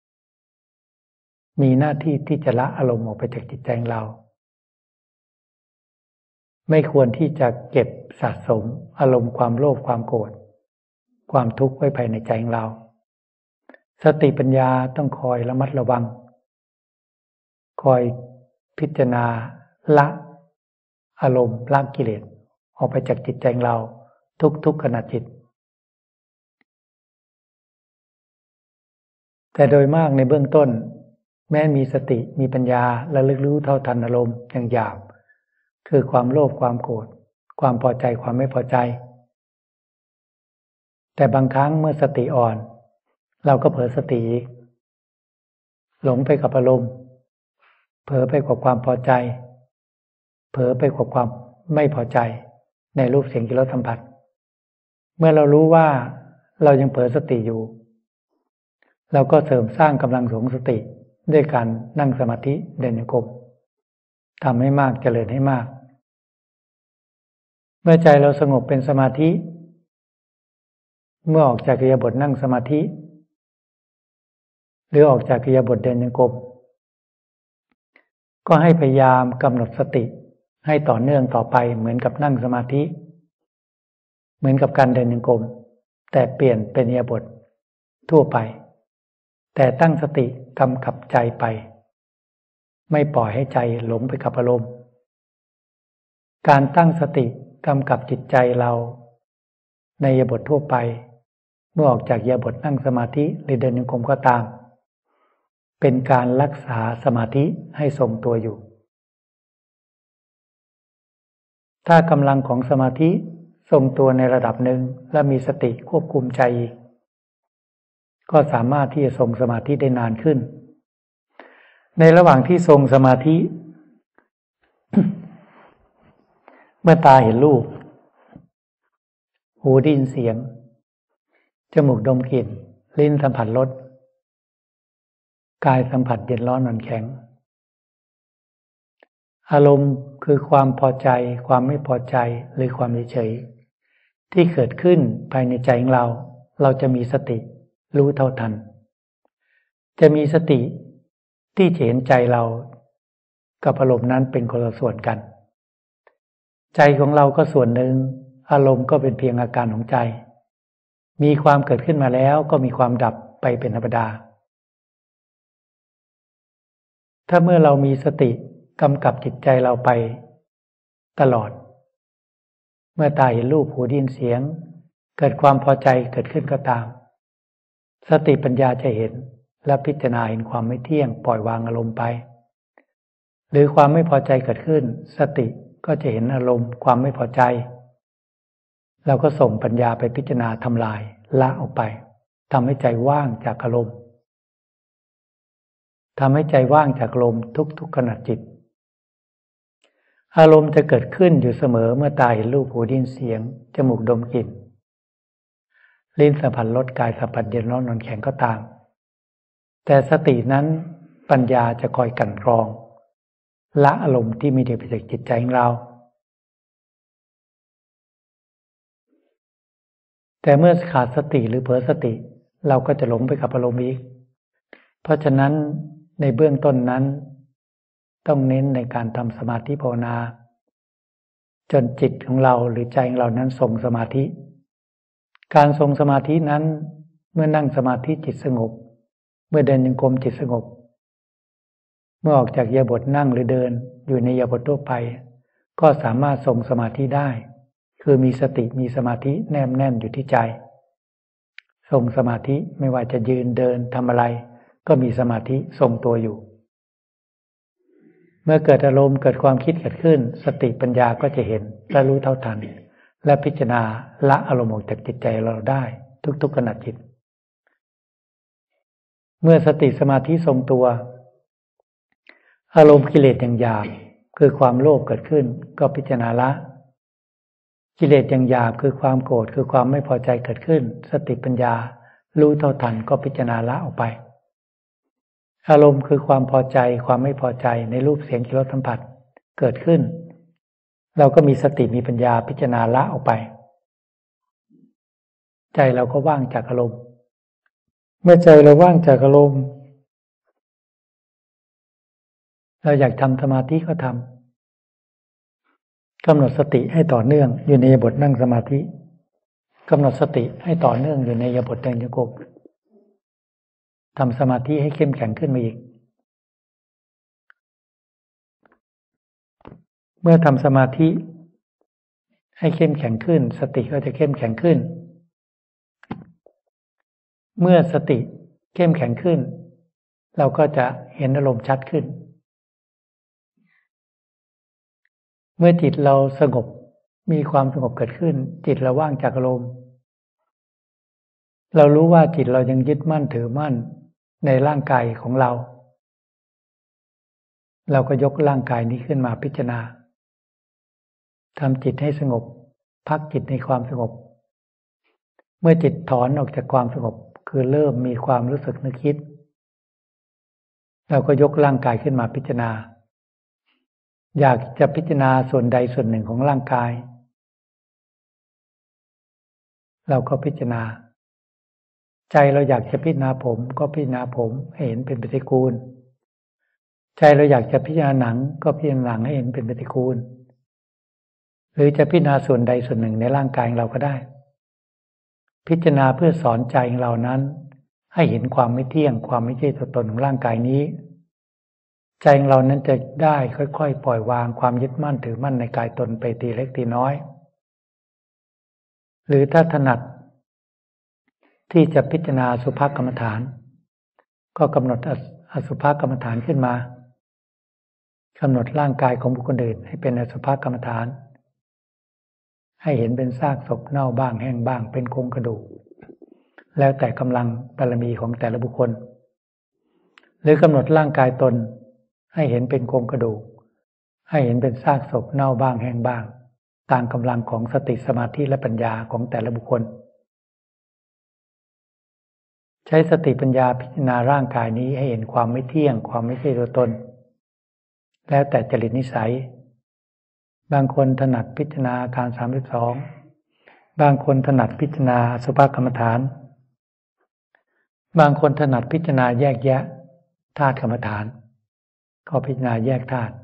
มีหน้าที่ที่จะละอารมณ์ออกไปจากจิตใจของเราไม่ควรที่จะเก็บสะสมอารมณ์ความโลภความโกรธความทุกข์ไว้ภายในใจของเราสติปัญญาต้องคอยระมัดระวังคอยพิจารณาละอารมณ์ละกิเลสออกไปจากจิตใจของเราทุกขณะจิตแต่โดยมากในเบื้องต้นแม้มีสติมีปัญญาระลึกรู้เท่าทันอารมณ์อย่างหยาบคือความโลภความโกรธความพอใจความไม่พอใจแต่บางครั้งเมื่อสติอ่อนเราก็เผลอสติอีกหลงไปกับอารมณ์เผลอไปกับความพอใจเผลอไปกับความไม่พอใจในรูปเสียงกลิ่นรสสัมผัสเมื่อเรารู้ว่าเรายังเผลอสติอยู่เราก็เสริมสร้างกำลังของสติด้วยการนั่งสมาธิเดินโยกทำให้มากเจริญให้มากเมื่อใจเราสงบเป็นสมาธิเมื่อออกจากอิริยาบถนั่งสมาธิหรือออกจากอิริยาบถเดินโยกก็ให้พยายามกำหนดสติให้ต่อเนื่องต่อไปเหมือนกับนั่งสมาธิเหมือนกับการเดินโยกแต่เปลี่ยนเป็นอิริยาบถทั่วไปแต่ตั้งสติกำกับใจไปไม่ปล่อยให้ใจหลงไปกับอารมณ์การตั้งสติกำกับจิตใจเราในอิริยาบถทั่วไปเมื่อออกจากอิริยาบถนั่งสมาธิหรือเดินโยกก็ตามเป็นการรักษาสมาธิให้ทรงตัวอยู่ถ้ากำลังของสมาธิทรงตัวในระดับหนึ่งและมีสติควบคุมใจอีกก็สามารถที่จะทรงสมาธิได้นานขึ้นในระหว่างที่ทรงสมาธิ เมื่อตาเห็นรูปหูได้ยินเสียงจมูกดมกลิ่นลิ้นสัมผัสรสกายสัมผัสเย็นร้อนอ่อนแข็งอารมณ์คือความพอใจความไม่พอใจหรือความเฉยๆที่เกิดขึ้นภายในใจของเราเราจะมีสติรู้เท่าทันจะมีสติที่จะเห็นใจเรากับอารมณ์นั้นเป็นคนละส่วนกันใจของเราก็ส่วนหนึ่งอารมณ์ก็เป็นเพียงอาการของใจมีความเกิดขึ้นมาแล้วก็มีความดับไปเป็นธรรมดาถ้าเมื่อเรามีสติกำกับจิตใจเราไปตลอดเมื่อตาเห็นรูปหูได้ยินเสียงเกิดความพอใจเกิดขึ้นก็ตามสติปัญญาจะเห็นและพิจารณาเห็นความไม่เที่ยงปล่อยวางอารมณ์ไปหรือความไม่พอใจเกิดขึ้นสติก็จะเห็นอารมณ์ความไม่พอใจเราก็ส่งปัญญาไปพิจารณาทำลายละออกไปทำให้ใจว่างจากอารมณ์ทำให้ใจว่างจากลมทุกขณะจิตอารมณ์จะเกิดขึ้นอยู่เสมอเมื่อตาเห็นรูปหูได้ยินเสียงจมูกดมกลิ่นลิ้นสัมผัสรสกายสัมผัสเย็นร้อนอ่อนแข็งก็ตามแต่สตินั้นปัญญาจะคอยกลั่นกรองละอารมณ์ที่มีในจิตใจของเราแต่เมื่อขาดสติหรือเผลอสติเราก็จะหลงไปกับอารมณ์อีกเพราะฉะนั้นในเบื้องต้นนั้นต้องเน้นในการทำสมาธิภาวนาจนจิตของเราหรือใจของเรานั้นทรงสมาธิการทรงสมาธินั้นเมื่อนั่งสมาธิจิตสงบเมื่อเดินจงกรมจิตสงบเมื่อออกจากอิริยาบถนั่งหรือเดินอยู่ในอิริยาบถทั่วไปก็สามารถทรงสมาธิได้คือมีสติมีสมาธิแนบแน่นอยู่ที่ใจทรงสมาธิไม่ว่าจะยืนเดินทำอะไรก็มีสมาธิทรงตัวอยู่เมื่อเกิดอารมณ์เกิดความคิดเกิดขึ้นสติปัญญาก็จะเห็นและรู้เท่าทันและพิจารณาละอารมณ์ออกจากจิตใจเราได้ทุกๆขณะจิตเมื่อสติสมาธิทรงตัวอารมณ์กิเลสอย่างหยาบคือความโลภเกิดขึ้นก็พิจารณาละกิเลสอย่างหยาบคือความโกรธคือความไม่พอใจเกิดขึ้นสติปัญญารู้เท่าทันก็พิจารณาละออกไปอารมณ์คือความพอใจความไม่พอใจในรูปเสียงกลิ่นรสสัมผัสเกิดขึ้นเราก็มีสติมีปัญญาพิจารณาละออกไปใจเราก็ว่างจากอารมณ์เมื่อใจเราว่างจากอารมณ์เราอยากทำสมาธิก็ทำกำหนดสติให้ต่อเนื่องอยู่ในอิริยาบถนั่งสมาธิกำหนดสติให้ต่อเนื่องอยู่ในอิริยาบถเดินจงกรมทำสมาธิให้เข้มแข็งขึ้นมาอีกเมื่อทำสมาธิให้เข้มแข็งขึ้นสติก็จะเข้มแข็งขึ้นเมื่อสติเข้มแข็งขึ้นเราก็จะเห็นอารมณ์ชัดขึ้นเมื่อจิตเราสงบมีความสงบเกิดขึ้นจิตเราว่างจากอารมณ์เรารู้ว่าจิตเรายังยึดมั่นถือมั่นในร่างกายของเราเราก็ยกร่างกายนี้ขึ้นมาพิจารณาทำจิตให้สงบพักจิตในความสงบเมื่อจิตถอนออกจากความสงบคือเริ่มมีความรู้สึกนึกคิดเราก็ยกร่างกายขึ้นมาพิจารณาอยากจะพิจารณาส่วนใดส่วนหนึ่งของร่างกายเราก็พิจารณาใจเราอยากจะพิจารณาผมก็พิจารณาผมให้เห็นเป็นปฏิกูลใจเราอยากจะพิจารณาหนังก็พิจารณาหนังให้เห็นเป็นปฏิกูลหรือจะพิจารณาส่วนใดส่วนหนึ่งในร่างกายของเราก็ได้พิจารณาเพื่อสอนใจของเรานั้นให้เห็นความไม่เที่ยงความไม่ใช่ตัวตนของร่างกายนี้ใจของเรานั้นจะได้ค่อยๆปล่อยวางความยึดมั่นถือมั่นในกายตนไปทีเล็กทีน้อยหรือถ้าถนัดที่จะพิจารณาอสุภกรรมฐานก็กำหนดอสุภกรรมฐานขึ้นมากำหนดร่างกายของบุคคลอื่นให้เป็นอสุภกรรมฐานให้เห็นเป็นซากศพเน่าบ้างแห้งบ้างเป็นโครงกระดูกแล้วแต่กำลังบารมีของแต่ละบุคคลหรือกำหนดร่างกายตนให้เห็นเป็นโครงกระดูกให้เห็นเป็นซากศพเน่าบ้างแห้งบ้างตามกำลังของสติสมาธิและปัญญาของแต่ละบุคคลใช้สติปัญญาพิจารณาร่างกายนี้ให้เห็นความไม่เที่ยงความไม่ใช่ตัวตนแล้วแต่จริตนิสัยบางคนถนัดพิจารณาอาการ32บางคนถนัดพิจารณาอสุภกรรมฐานบางคนถนัดพิจารณาแยกแยะธาตุกรรมฐานก็พิจารณาแยกธาตุ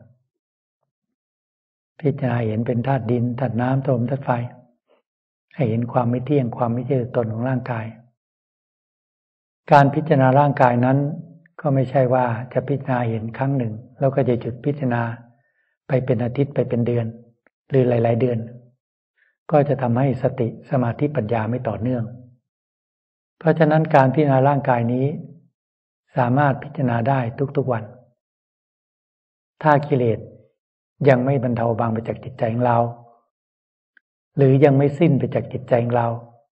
พิจารณาเห็นเป็นธาตุดินธาตุน้ำธาตุลมธาตุไฟให้เห็นความไม่เที่ยงความไม่ใช่ตัวตนของร่างกายการพิจารณาร่างกายนั้นก็ไม่ใช่ว่าจะพิจารณาเห็นครั้งหนึ่งแล้วก็จะหยุดพิจารณาไปเป็นอาทิตย์ไปเป็นเดือนหรือหลายๆเดือนก็จะทำให้สติสมาธิปัญญาไม่ต่อเนื่องเพราะฉะนั้นการพิจารณาร่างกายนี้สามารถพิจารณาได้ทุกๆวันถ้ากิเลสยังไม่บรรเทาบางไปจากจิตใจของเราหรือยังไม่สิ้นไปจากจิตใจของเรา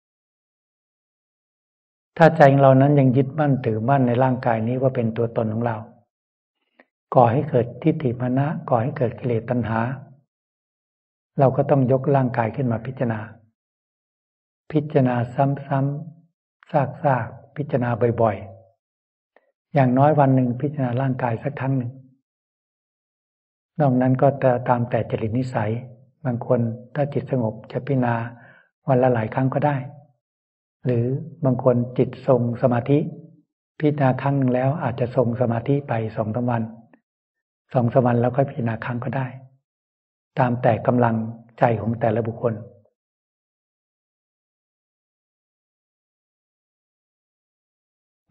ถ้าใจของเรานั้นยังยึดมั่นถือมั่นในร่างกายนี้ว่าเป็นตัวตนของเราก่อให้เกิดทิฏฐิมานะก่อให้เกิดกิเลสตัณหาเราก็ต้องยกร่างกายขึ้นมาพิจารณาซ้ำๆซากๆพิจารณาบ่อยๆอย่างน้อยวันหนึ่งพิจารณาร่างกายสักครั้งหนึ่งนอกนั้นก็ตามแต่จริตนิสัยบางคนถ้าจิตสงบจะพิจารณาวันละหลายครั้งก็ได้หรือบางคนจิตทรงสมาธิพิจารณาครั้งหนึ่งแล้วอาจจะทรงสมาธิไป2-3 วัน2-3 วันแล้วค่อยพิจารณาครั้งก็ได้ตามแต่กำลังใจของแต่ละบุคคล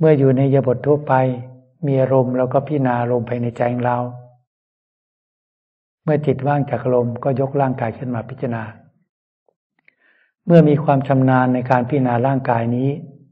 มื่ออยู่ในอิริยาบถทั่วไปมีอารมณ์เราก็พิจารณาอารมณ์ภายในใจของเราเมื่อจิตว่างจากอารมณ์ก็ยกร่างกายขึ้นมาพิจารณาเมื่อมีความชำนาญในการพิจารณาร่างกายนี้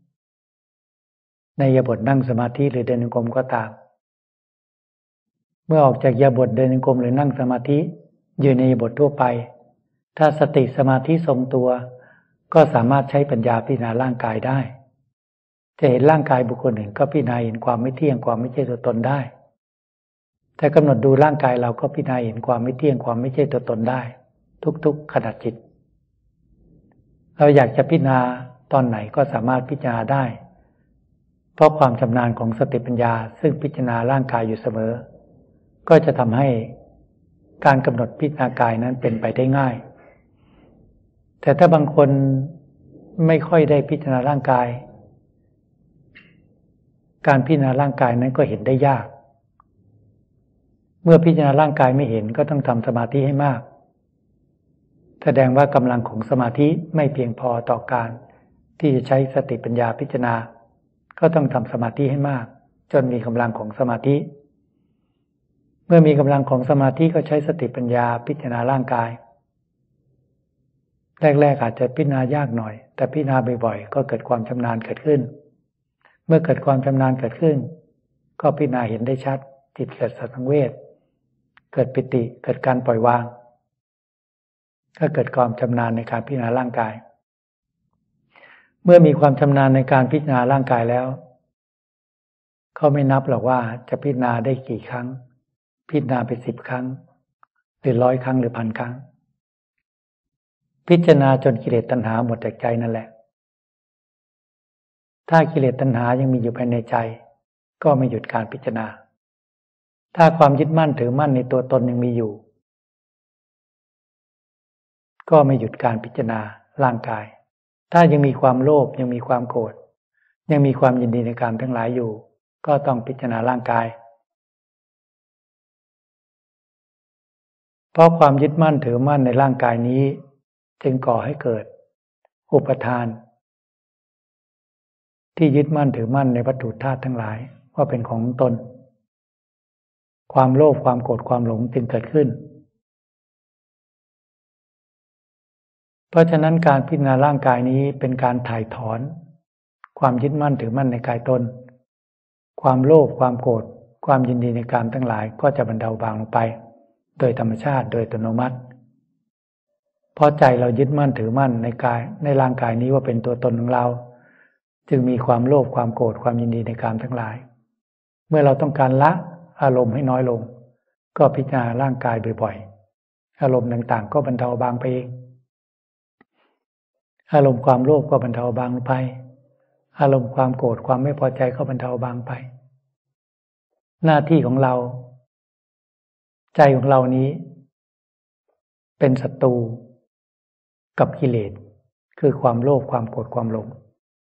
ในอิริยาบถนั่งสมาธิหรือเดินจงกรมก็ตามเมื่อออกจากอิริยาบถเดินจงกรมหรือนั่งสมาธิอยู่ในอิริยาบถทั่วไปถ้าสติสมาธิทรงตัวก็สามารถใช้ปัญญาพิจารณาร่างกายได้จะเห็นร่างกายบุคคลอื่นก็พิจารณาเห็นความไม่เที่ยงความไม่ใช่ตัวตนได้แต่กำหนดดูร่างกายเราก็พิจารณาเห็นความไม่เที่ยงความไม่ใช่ตัวตนได้ทุกๆขณะจิตเราอยากจะพิจารณาตอนไหนก็สามารถพิจารณาได้เพราะความชำนาญของสติปัญญาซึ่งพิจารณาร่างกายอยู่เสมอก็จะทำให้การกำหนดพิจารณากายนั้นเป็นไปได้ง่ายแต่ถ้าบางคนไม่ค่อยได้พิจารณาร่างกายการพิจารณาร่างกายนั้นก็เห็นได้ยากเมื่อพิจารณาร่างกายไม่เห็นก็ต้องทำสมาธิให้มากแสดงว่ากำลังของสมาธิไม่เพียงพอต่อการที่จะใช้สติปัญญาพิจารณาก็ต้องทำสมาธิให้มากจนมีกำลังของสมาธิเมื่อมีกำลังของสมาธิก็ใช้สติปัญญาพิจารณาร่างกายแรกๆอาจจะพิจารณายากหน่อยแต่พิจารณาบ่อยๆก็เกิดความชำนาญเกิดขึ้นเมื่อเกิดความชำนาญเกิดขึ้นก็พิจารณาเห็นได้ชัดจิตเกิดสังเวชเกิดปิติเกิดการปล่อยวางก็เกิดความชำนาญในการพิจารณาร่างกายเมื่อมีความชำนาญในการพิจารณาร่างกายแล้วเขาไม่นับหรอกว่าจะพิจารณาได้กี่ครั้งพิจารณาไป10 ครั้งหรือ100 ครั้งหรือ 1,000 ครั้งพิจารณาจนกิเลสตัณหาหมดจากใจนั่นแหละถ้ากิเลสตัณหายังมีอยู่ภายในใจก็ไม่หยุดการพิจารณาถ้าความยึดมั่นถือมั่นในตัวตนยังมีอยู่ก็ไม่หยุดการพิจารณาร่างกายถ้ายังมีความโลภยังมีความโกรธยังมีความยินดีในกามทั้งหลายอยู่ก็ต้องพิจารณาร่างกายเพราะความยึดมั่นถือมั่นในร่างกายนี้จึงก่อให้เกิดอุปทานที่ยึดมั่นถือมั่นในวัตถุธาตุทั้งหลายว่าเป็นของตนความโลภความโกรธความหลงจึงเกิดขึ้นเพราะฉะนั้นการพิจารณาร่างกายนี้เป็นการถ่ายถอนความยึดมั่นถือมั่นในกายตนความโลภความโกรธความยินดีในกามทั้งหลายก็จะบรรเทาบางลงไปโดยธรรมชาติโดยอัตโนมัติเพราะใจเรายึดมั่นถือมั่นในร่างกายนี้ว่าเป็นตัวตนของเราจึงมีความโลภความโกรธความยินดีในกามทั้งหลายเมื่อเราต้องการละอารมณ์ให้น้อยลงก็พิจารณาร่างกายบ่อยๆอารมณ์ต่างๆก็บรรเทาบางไปเองอารมณ์ความโลภก็บรรเทาบางไปอารมณ์ความโกรธความไม่พอใจก็บรรเทาบางไปหน้าที่ของเราใจของเรานี้เป็นศัตรูกับกิเลสคือความโลภความโกรธความหลง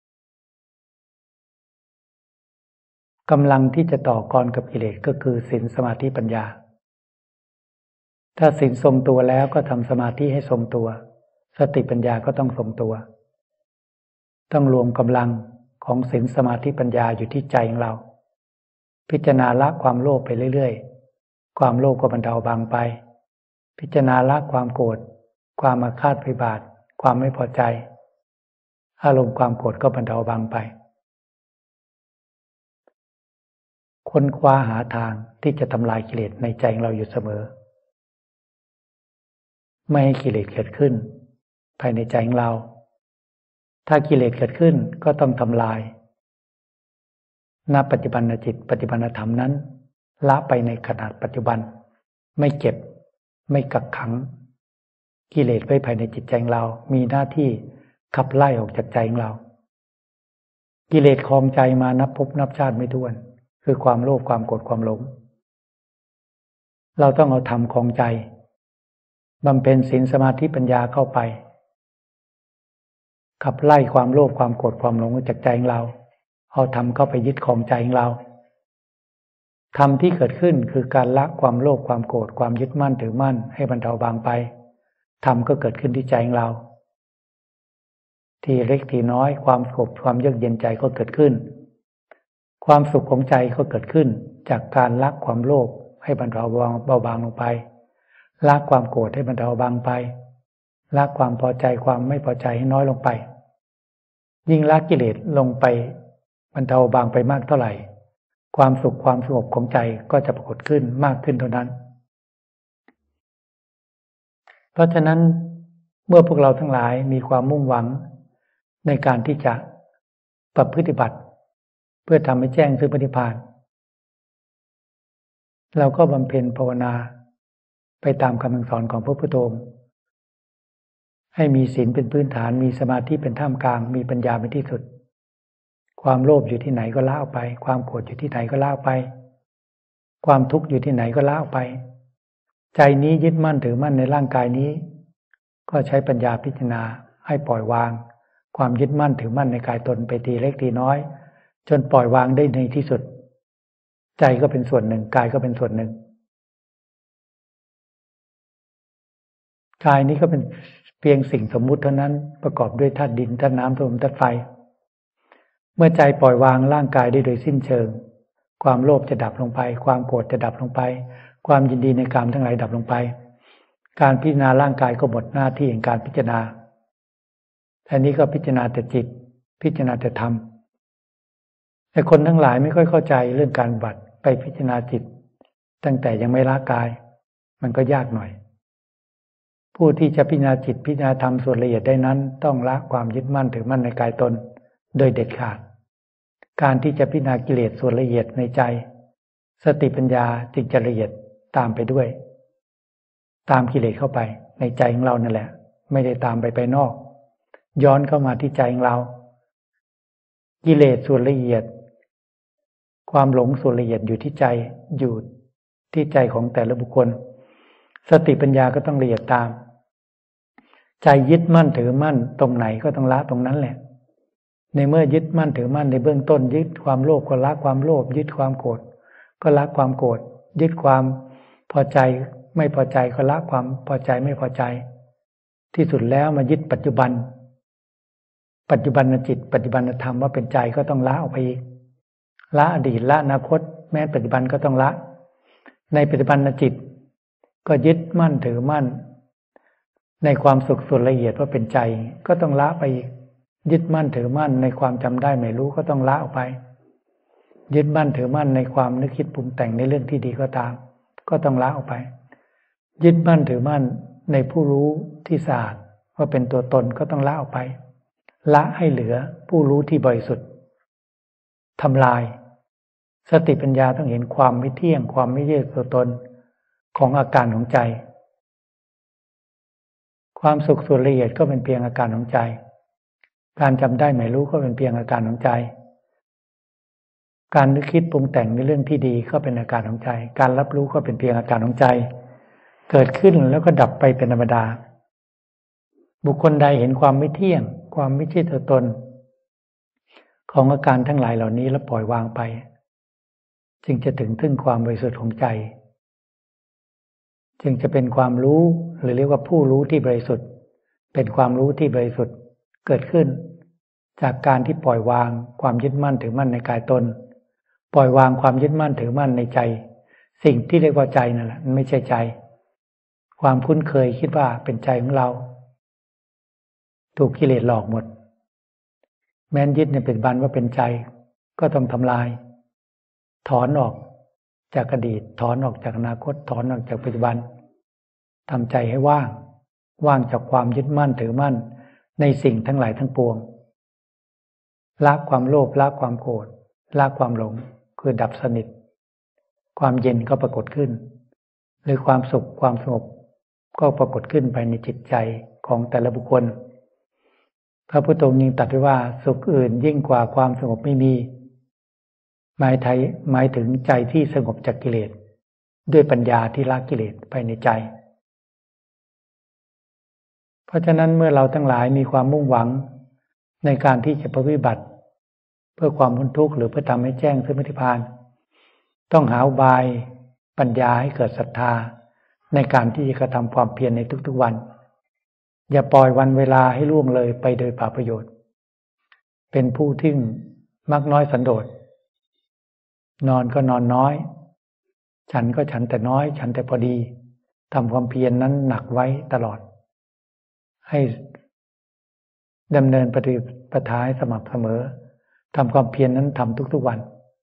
กำลังที่จะต่อกรกับกิเลสก็คือศีลสมาธิปัญญาถ้าศีลทรงตัวแล้วก็ทำสมาธิให้ทรงตัวสติปัญญาก็ต้องทรงตัวต้องรวมกำลังของศีลสมาธิปัญญาอยู่ที่ใจของเราพิจารณาละความโลภไปเรื่อยๆความโลภก็บรรเทาบางไปพิจารณาละความโกรธความอาฆาตพยาบาทความไม่พอใจอารมณ์ความโกรธก็บรรเทาบางไปค้นคว้าหาทางที่จะทำลายกิเลสในใจของเราอยู่เสมอไม่ให้กิเลสเกิดขึ้นภายในใจของเราถ้ากิเลสเกิดขึ้นก็ต้องทำลายณปัจจุบันจิตปัจจุบันธรรมนั้นละไปในขณะปัจจุบันไม่เก็บไม่กักขังกิเลสไว้ภายในจิตใจของเรามีหน้าที่ขับไล่ออกจากใจของเรากิเลสครองใจมานับภพนับชาติไม่ถ้วนคือความโลภความโกรธความหลงเราต้องเอาธรรมครองใจบำเพ็ญศีลสมาธิปัญญาเข้าไปขับไล่ความโลภความโกรธความหลงออกจากใจของเราเอาธรรมเข้าไปยึดครองใจของเราธรรมที่เกิดขึ้นคือการละความโลภความโกรธความยึดมั่นถือมั่นให้บรรเทาบางไปธรรมก็เกิดขึ้นที่ใจของเราทีเล็กทีน้อยความสงบความเยือกเย็นใจก็เกิดขึ้นความสุขของใจก็เกิดขึ้นจากการละความโลภให้บรรเทาเบาบางลงไปละความโกรธให้บรรเทาเบาบางไปละความพอใจความไม่พอใจให้น้อยลงไปยิ่งละกิเลสลงไปบรรเทาเบาบางไปมากเท่าไหร่ความสุขความสงบของใจก็จะปรากฏขึ้นมากขึ้นเท่านั้นเพราะฉะนั้นเมื่อพวกเราทั้งหลายมีความมุ่งหวังในการที่จะประพฤติบัติเพื่อทำให้แจ้งซึ่งพระนิพพานเราก็บำเพ็ญภาวนาไปตามคำสอนของพระพุทธองค์ให้มีศีลเป็นพื้นฐานมีสมาธิเป็นท่ามกลางมีปัญญาเป็นที่สุดความโลภอยู่ที่ไหนก็ละออกไปความโกรธอยู่ที่ไหนก็ละออกไปความทุกข์อยู่ที่ไหนก็ละออกไปใจนี้ยึดมั่นถือมั่นในร่างกายนี้ก็ใช้ปัญญาพิจารณาให้ปล่อยวางความยึดมั่นถือมั่นในกายตนไปทีเล็กทีน้อยจนปล่อยวางได้ในที่สุดใจก็เป็นส่วนหนึ่งกายก็เป็นส่วนหนึ่งกายนี้ก็เป็นเพียงสิ่งสมมุติเท่านั้นประกอบด้วยธาตุดินธาตุน้ำธาตุลมธาตุไฟเมื่อใจปล่อยวางร่างกายได้โดยสิ้นเชิงความโลภจะดับลงไปความโกรธจะดับลงไปความยินดีในกามทั้งหลายดับลงไปการพิจารณาร่างกายก็หมดหน้าที่แห่งการพิจารณาอันนี้ก็พิจารณาแต่จิตพิจารณาแต่ธรรมแต่คนทั้งหลายไม่ค่อยเข้าใจเรื่องการบัตรไปพิจารณาจิตตั้งแต่ยังไม่ละกายมันก็ยากหน่อยผู้ที่จะพิจารณาจิตพิจารณาธรรมส่วนละเอียดได้นั้นต้องละความยึดมั่นถือมั่นในกายตนโดยเด็ดขาดการที่จะพิจารณากิเลสส่วนละเอียดในใจสติปัญญาจึงจะละเอียดตามไปด้วยตามกิเลสเข้าไปในใจของเรานั่นแหละไม่ได้ตามไปนอกย้อนเข้ามาที่ใจของเรากิเลสส่วนละเอียดความหลงส่วนละเอียดอยู่ที่ใจอยู่ที่ใจของแต่ละบุคคลสติปัญญาก็ต้องละเอียดตามใจยึดมั่นถือมั่นตรงไหนก็ต้องละตรงนั้นแหละในเมื่อยึดมั่นถือมั่นในเบื้องต้นยึดความโลภก็ละความโลภยึดความโกรธก็ละความโกรธยึดความพอใจไม่พอใจก็ละความพอใจไม่พอใจที่สุดแล้วมายึดปัจจุบันจิตปัจจุบันธรรมว่าเป็นใจก็ต้องละออกไปอีกละอดีตละอนาคตแม้ปัจจุบันก็ต้องละในปัจจุบันจิตก็ยึดมั่นถือมั่นในความสุขส่วนละเอียดว่าเป็นใจก็ต้องละไปอีกยึดมั่นถือมั่นในความจำได้ไม่รู้ก็ต้องละออกไปยึดมั่นถือมั่นในความนึกคิดปรุงแต่งในเรื่องที่ดีก็ตามก็ต้องละออกไปยึดมั่นถือมั่นในผู้รู้ที่สะอาดว่าเป็นตัวตนก็ต้องละออกไปละให้เหลือผู้รู้ที่บริสุทธิ์ทำลายสติปัญญาต้องเห็นความไม่เที่ยงความไม่ใช่ตัวตนของอาการของใจความสุขส่วนละเอียดก็เป็นเพียงอาการของใจการจำได้ไม่รู้ก็เป็นเพียงอาการของใจการนึกคิดปรุงแต่งในเรื่องที่ดีก็เป็นอาการของใจการรับรู้ก็เป็นเพียงอาการของใจเกิดขึ้นแล้วก็ดับไปเป็นธรรมดาบุคคลใดเห็นความไม่เที่ยงความไม่ใช่ตัวตนของอาการทั้งหลายเหล่านี้แล้วปล่อยวางไปจึงจะถึงความบริสุทธิ์ของใจจึงจะเป็นความรู้หรือเรียกว่าผู้รู้ที่บริสุทธิ์เป็นความรู้ที่บริสุทธิ์เกิดขึ้นจากการที่ปล่อยวางความยึดมั่นถือมั่นในกายตนปล่อยวางความยึดมั่นถือมั่นในใจสิ่งที่เรียกว่าใจนั่นแหละมันไม่ใช่ใจความคุ้นเคยคิดว่าเป็นใจของเราถูกกิเลสหลอกหมดแม้นยึดในปัจจุบันว่าเป็นใจก็ต้องทำลายถอนออกจากอดีตถอนออกจากอนาคตถอนออกจากปัจจุบันทำใจให้ว่างจากความยึดมั่นถือมั่นในสิ่งทั้งหลายทั้งปวงละความโลภละความโกรธละความหลงคือดับสนิทความเย็นก็ปรากฏขึ้นหรือความสุขความสงบก็ปรากฏขึ้นภายในจิตใจของแต่ละบุคคลพระพุทธองค์ยังตรัสไว้ว่าสุขอื่นยิ่งกว่าความสงบไม่มีหมายถึงใจที่สงบจากกิเลสด้วยปัญญาที่ละกิเลสภายในใจเพราะฉะนั้นเมื่อเราทั้งหลายมีความมุ่งหวังในการที่จะปฏิบัติเพื่อความพ้นทุกข์หรือเพื่อทำให้แจ้งซึ่งนิพพานต้องหาอุบายปัญญาให้เกิดศรัทธาในการที่จะกระทำความเพียรในทุกๆวันอย่าปล่อยวันเวลาให้ล่วงเลยไปโดยเปล่าประโยชน์เป็นผู้ที่มักน้อยสันโดษนอนก็นอนน้อยฉันก็ฉันแต่น้อยฉันแต่พอดีทำความเพียรนั้นหนักไว้ตลอดให้ดำเนินปฏิปทาให้สม่ำเสมอทำความเพียรนั้นทำทุกๆวัน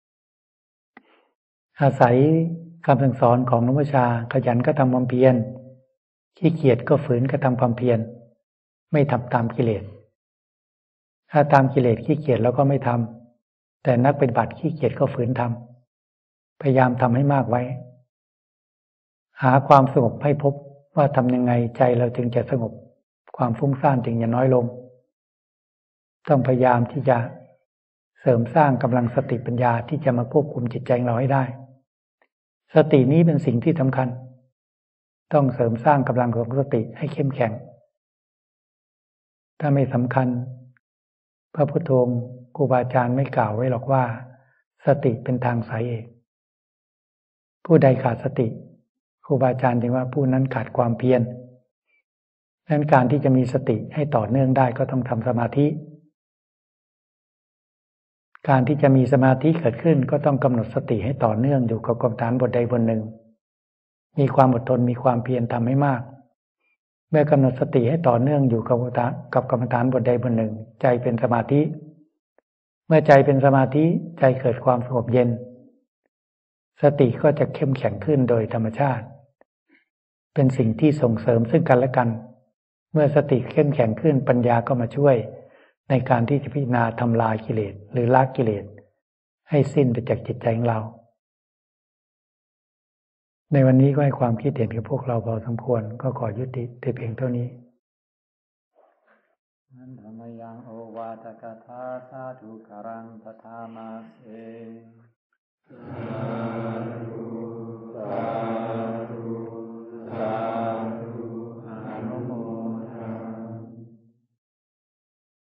อาศัยคำสั่งสอนของหลวงพ่อชาขยันก็ทำความเพียรขี้เกียจก็ฝืนกระทำความเพียรไม่ทำตามกิเลสถ้าตามกิเลสขี้เกียจแล้วก็ไม่ทำแต่นักปฏิบัติขี้เกียจก็ฝืนทำพยายามทำให้มากไว้หาความสงบให้พบว่าทำยังไงใจเราจึงจะสงบความฟุ้งซ่านจึงจะน้อยลงต้องพยายามที่จะเสริมสร้างกำลังสติปัญญาที่จะมาควบคุมจิตใจเราให้ได้สตินี้เป็นสิ่งที่สำคัญต้องเสริมสร้างกำลังของสติให้เข้มแข็งถ้าไม่สำคัญพระพุทโธครูบาอาจารย์ไม่กล่าวไว้หรอกว่าสติเป็นทางสายเอกผู้ใดขาดสติครูบาอาจารย์จึงว่าผู้นั้นขาดความเพียรดังนั้นการที่จะมีสติให้ต่อเนื่องได้ก็ต้องทำสมาธิการที่จะมีสมาธิเกิดขึ้นก็ต้องกำหนดสติให้ต่อเนื่องอยู่กับกรรมฐานบทใดบทหนึ่งมีความอดทนมีความเพียรทำให้มากเมื่อกำหนดสติให้ต่อเนื่องอยู่กับกรรมฐานบทใดบทหนึ่งใจเป็นสมาธิเมื่อใจเป็นสมาธิใจเกิดความสงบเย็นสติก็จะเข้มแข็งขึ้นโดยธรรมชาติเป็นสิ่งที่ส่งเสริมซึ่งกันและกันเมื่อสติเข้มแข็งขึ้นปัญญาก็มาช่วยในการที่จะพิจารณาทำลายกิเลสหรือละกิเลสให้สิ้นไปจากจิตใจของเราในวันนี้ก็ให้ความคิดเห็นกับพวกเราพอสมควรก็ขอยุติแต่เพียงเท่านี้ธรรมยังโอวาทกถาสาธุกรังปทามาเส